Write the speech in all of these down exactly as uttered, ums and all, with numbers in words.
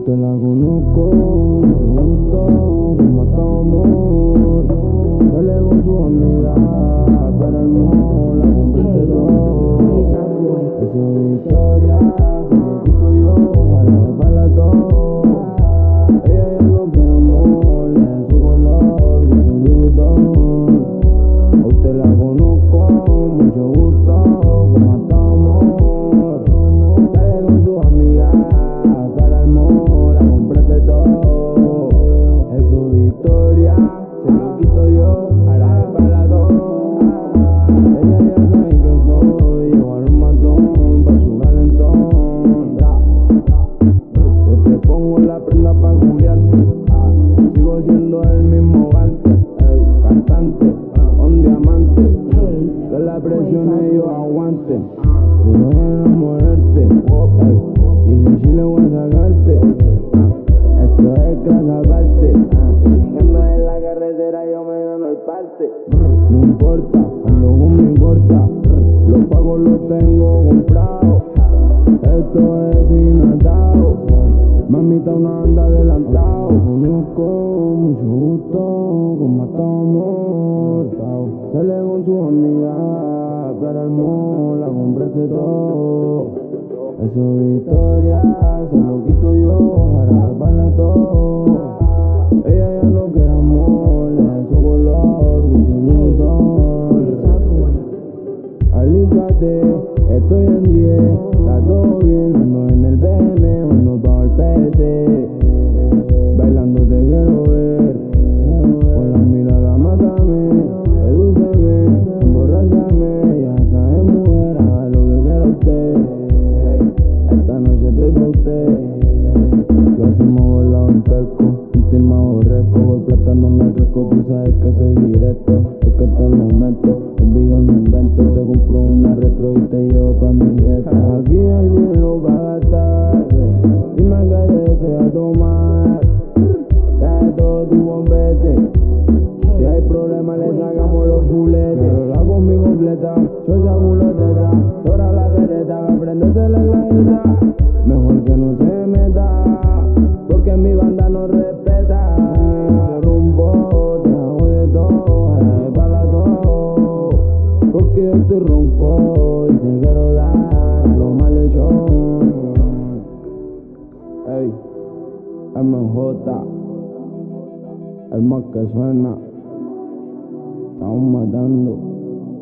te la conozco, mucho gusto, como estamos. Sale con su amiga para el mall, la compré todo. Eso es historia, se lo quito yo, ahora me para todo. Ella ya no quiere amor, le da su color, con su lutón. A usted la conozco, mucho gusto, como estamos. Sale con su amiga para el mall, la compré todo. Eso es historia, se lo quito yo, ahora me para todo. Ella ya sabe quién soy, llevo al matón pa' su calentón. Yo te pongo la prenda pa' culiarte, ah, sigo siendo el mismo gante, ey, cantante, un diamante, que la presión ellos aguanten. Yo no voy a enamorarte, ey, y de Chile voy a sacarte, ah, esto es grasa aparte, ah, llegando en la carretera yo me gano el parte. No importa, ando con mi corta, los pagos los tengo comprados, esto es inatado, mamita una anda adelantado. Conozco, mucho gusto, como estamos. Sale con su amiga para el mall, la comprarse todo. Eso es historia, se lo quito yo, ahora me para todo. Ella ya no quiere amor, le da su color, mucho lutón. Alízate, estoy en diez, está todo bien, ando en el B M, ando todo el P C. Bailando te quiero ver, con la mirada mátame, sedúceme, emborráchame, ya sabes mujer, haga lo que quiera usted. Esta noche estoy pa' usted, lo hacemos volado en perco, última borresco, por plata no me crezco, tú sabes que soy directo, es que te lo meto, baby yo no invento, te compro una retro y te llevo pa' mi dieta. Aquí hay dinero pa' gastar, dime que deseas tomar, trae todo tu bombete, si hay problema le sacamos los fuletes. Pero la combi completa, chocha culoteta, toda la vereta, aprendete la isla, mejor que no se meta, porque mi banda no respeta. Te rompo, te hago de todo, ahora me para todo, porque yo estoy ronco y te quiero dar lo malhechón. Ey, M J, el más que suena, estamos matando,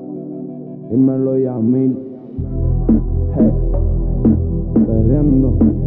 dímelo Yamil, hey, perreando.